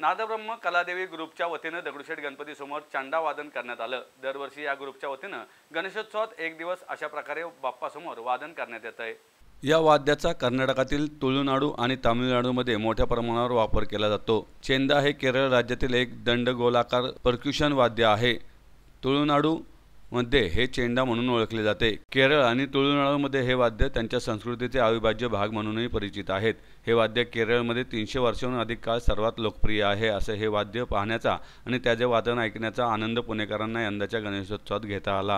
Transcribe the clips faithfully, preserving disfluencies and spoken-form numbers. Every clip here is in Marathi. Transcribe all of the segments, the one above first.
नादब्रह्म कलादेवी ग्रुपच्या वतीने दगडूशेठ गणपती समोर चंडा वादन करण्यात आलं। दरवर्षी या ग्रुपच्या वतीने गणेशोत्सवात एक दिवस अशा प्रकारे बाप्पा समोर वादन करण्यात येत आहे। या वाद्याचा कर्नाटकातील तुळुनाडू आणि तामिळनाडूमध्ये मोठ्या प्रमाणावर वापर केला जातो। चेंदा हे केरळ राज्यातील एक दंडगोलाकार पर्क्युशन वाद्य आहे। तुळुनाडू मध्ये हे चेंडा म्हणून ओळखले जाते। केरळ आणि तुळुनाडूमध्ये हे वाद्य त्यांच्या संस्कृतीचे अविभाज्य भाग म्हणूनही परिचित आहेत। हे वाद्य केरळमध्ये तीनशे वर्षांहून अधिक काळ सर्वात लोकप्रिय आहे। असे हे वाद्य पाहण्याचा आणि त्याचे वादन ऐकण्याचा आनंद पुणेकरांना यंदाच्या गणेशोत्सवात घेता आला।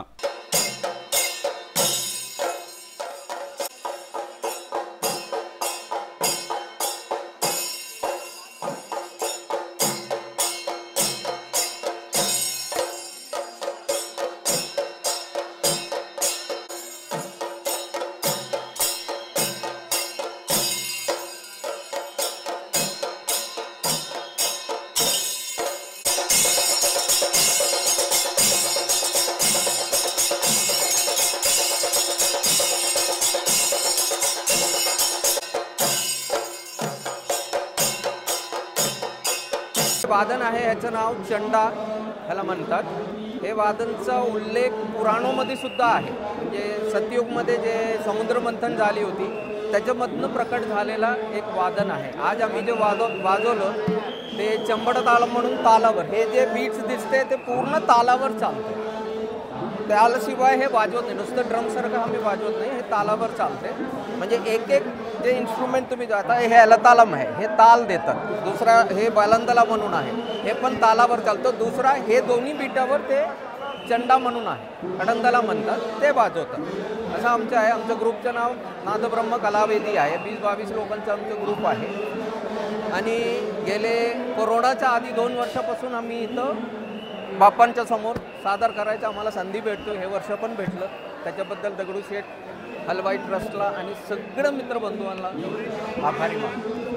वादन आहे, याचं नाव चंडा ह्याला म्हणतात। हे वादनचा उल्लेख पुराणोमध्ये सुद्धा आहे। म्हणजे सतयुगमध्ये जे समुद्र मंथन झाली होती त्याच्यामधनं प्रकट झालेला एक वादन आहे। आज आम्ही जे वाद वाजवलं ते चंबड ताल म्हणून तालावर, हे जे बीट्स दिसते ते पूर्ण तालावर चालते। त्याशिवाय हे वाजवत नाही, नुसतं ड्रमसारखं आम्ही वाजवत नाही, हे तालावर चालते। म्हणजे एक एक जे इन्स्ट्रुमेंट तुम्ही जाता हे अलतालम आहे, हे ताल देतात। दुसरा हे बालंदला म्हणून आहे, हे पण तालावर चालतं। दुसरा हे दोन्ही बीटावर ते चंडा म्हणून आहे, कडंदला म्हणतात, ते वाजवतात। असं आमचं आहे। आमचं ग्रुपचं नाव नादब्रह्म कलावेदी आहे। वीस बावीस लोकांचं आमचं ग्रुप आहे आणि गेले कोरोनाच्या आधी दोन वर्षापासून आम्ही इथं बाप्पांच्या समोर सादर करायचं आम्हाला संधी भेटतो। हे वर्ष पण भेटलं, त्याच्याबद्दल दगडूशेठ हलवाई ट्रस्टला आणि सगळ्या मित्रबंधूंना आभारी मानतो।